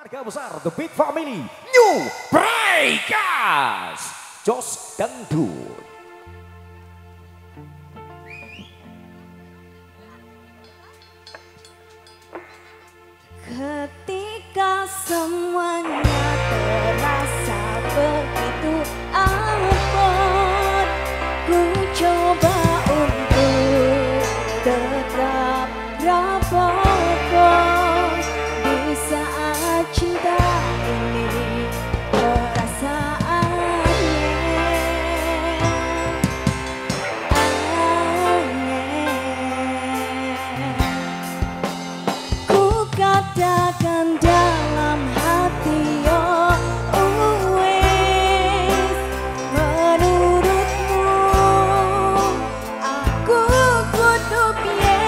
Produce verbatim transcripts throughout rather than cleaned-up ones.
Keluarga besar The Big Family New Breakers Jos Dangdut. Ketika semuanya terasa begitu abot, ku coba untuk tetap rapopo di saat cinta ini perasaannya aneh. Ku katakan dalam hati, oh wes, menurutmu aku kudu piye?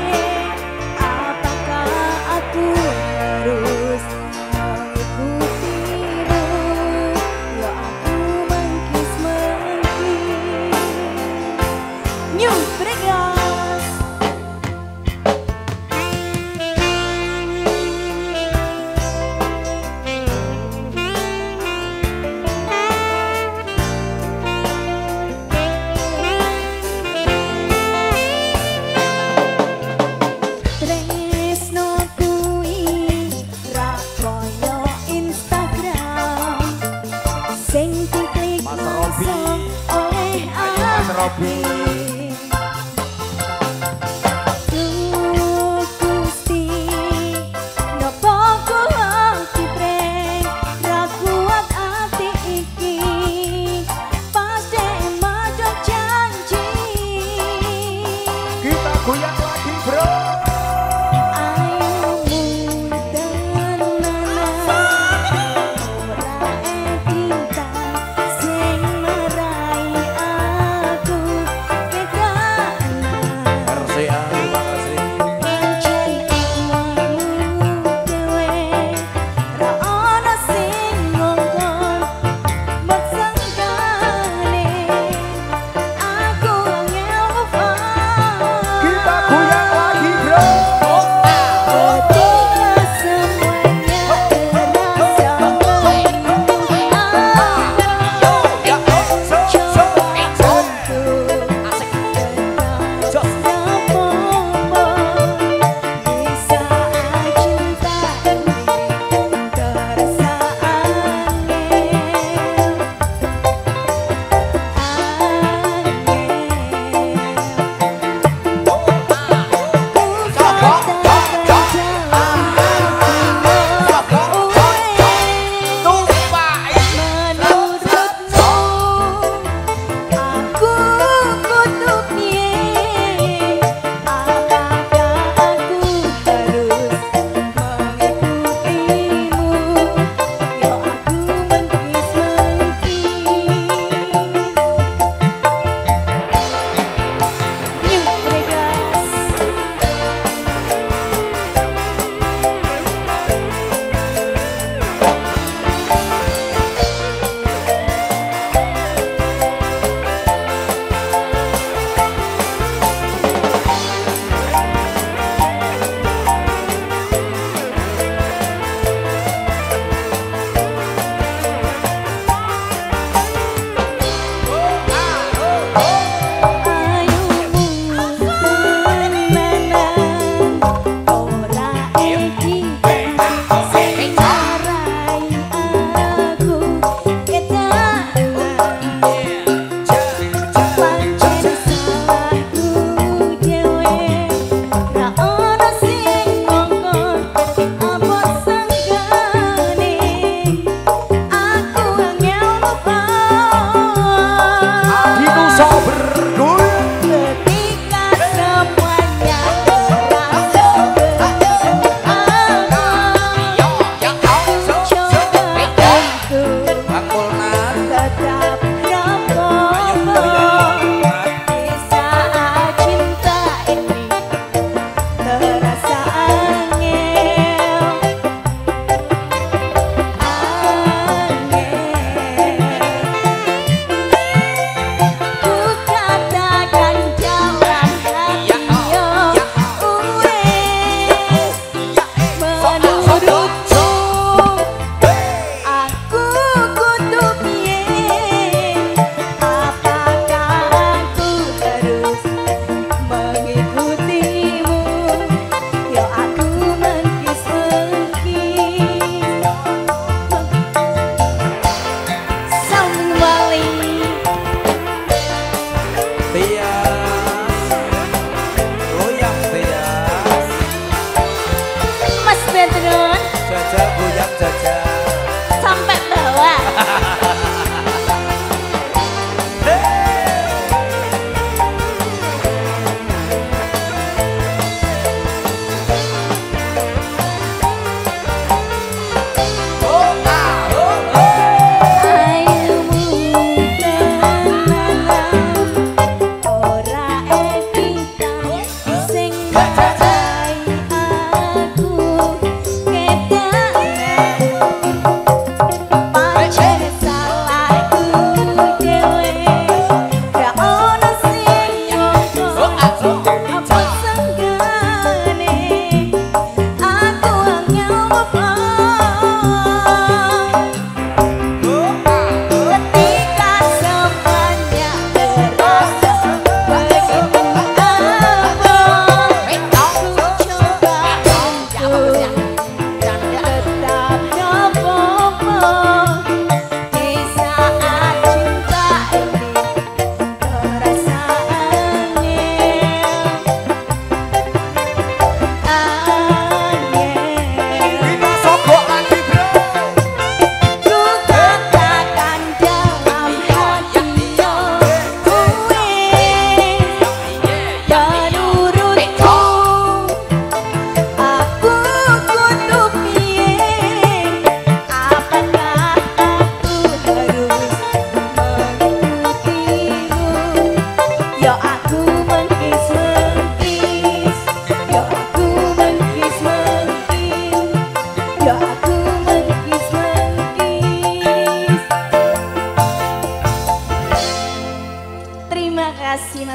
Apakah aku harus mengikutimu? Ya aku mengkis-mengkis. New Breakers. Tresno kuwi ra koyo Instagram sing diklik Mas Robi. langsung oleh Mas Robi. Duh Gusti, nopo kula dipreng ra kuat ati iki pas dek maca janji. Kita goyang lagi bro. Ayo mudan ora editan sing marai aku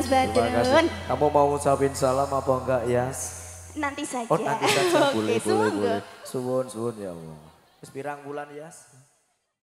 Mas Terima Badrun. kasih. Kamu mau ngucapin salam apa enggak, Yas? Nanti saja. Oh, nanti saja. Oke, Boleh, boleh, sungguh. boleh. Suwun, suwun ya Allah. Wis pirang bulan, Yas?